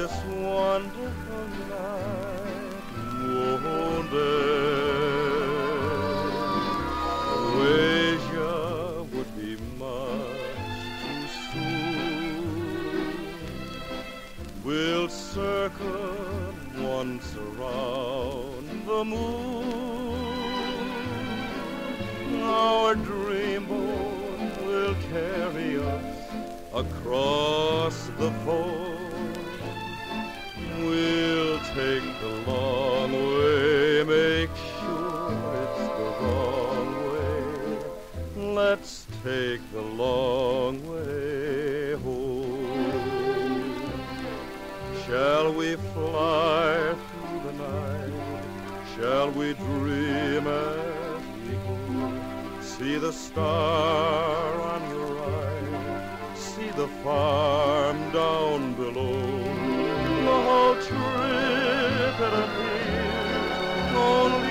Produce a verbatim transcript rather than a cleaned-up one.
this wonderful night won't end. Asia would be much too soon. We'll circle once around the moon. Our dreamboat will carry us across the foam. We'll take the long way, make sure it's the wrong way. Let's take the long way home. Shall we fly through the night? Shall we dream as we go? See the star on your right, see the farm down below. The whole trip it appears only